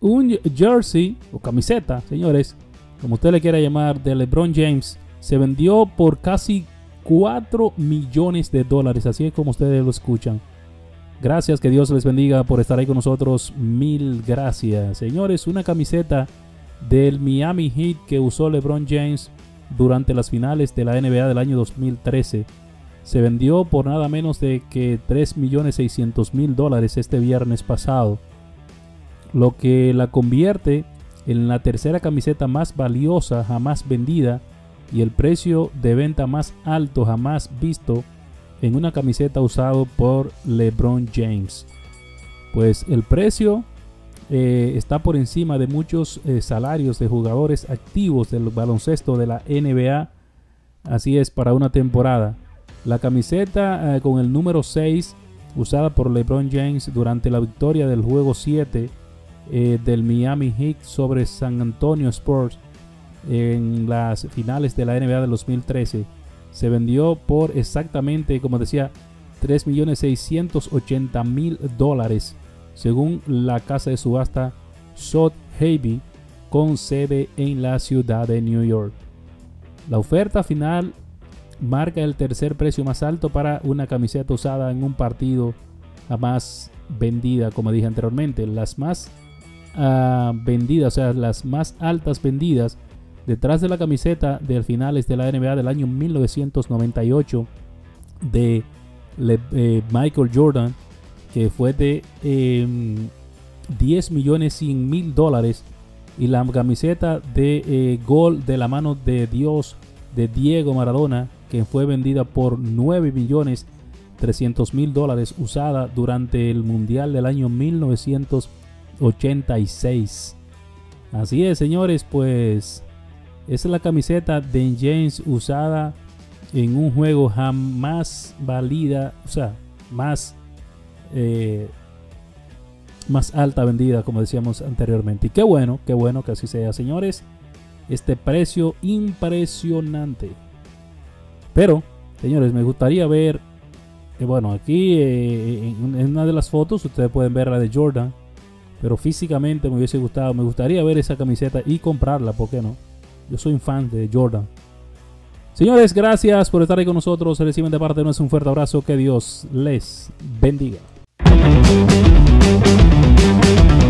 un jersey o camiseta, señores, como usted le quiera llamar, de LeBron James, se vendió por casi $4 millones. Así es como ustedes lo escuchan. Gracias, que Dios les bendiga por estar ahí con nosotros. Mil gracias, señores. Una camiseta del Miami Heat que usó LeBron James durante las finales de la NBA del año 2013 se vendió por nada menos de que $3.600.000 este viernes pasado, lo que la convierte en la tercera camiseta más valiosa jamás vendida y el precio de venta más alto jamás visto en una camiseta usado por LeBron James. Pues el precio está por encima de muchos salarios de jugadores activos del baloncesto de la NBA. Así es, para una temporada. La camiseta con el número 6 usada por LeBron James durante la victoria del juego 7 del Miami Heat sobre San Antonio Spurs en las finales de la NBA del 2013 se vendió por exactamente, como decía, $3.680.000 según la casa de subasta Sotheby's, con sede en la ciudad de New York. La oferta final marca el tercer precio más alto para una camiseta usada en un partido jamás vendida. Como dije anteriormente, las más vendidas, o sea, las más altas vendidas detrás de la camiseta de finales de la NBA del año 1998 de Michael Jordan, que fue de $10.100.000, y la camiseta de gol de la mano de Dios de Diego Maradona, que fue vendida por $9.300.000, usada durante el Mundial del año 1986. Así es, señores, pues esa es la camiseta de James usada en un juego jamás válida, o sea, más alta vendida, como decíamos anteriormente. Y qué bueno que así sea, señores. Este precio impresionante. Pero, señores, me gustaría ver, bueno, aquí en una de las fotos ustedes pueden ver la de Jordan, pero físicamente me gustaría ver esa camiseta y comprarla, ¿por qué no? Yo soy un fan de Jordan. Señores, gracias por estar ahí con nosotros. Reciben de parte de nosotros un fuerte abrazo. Que Dios les bendiga.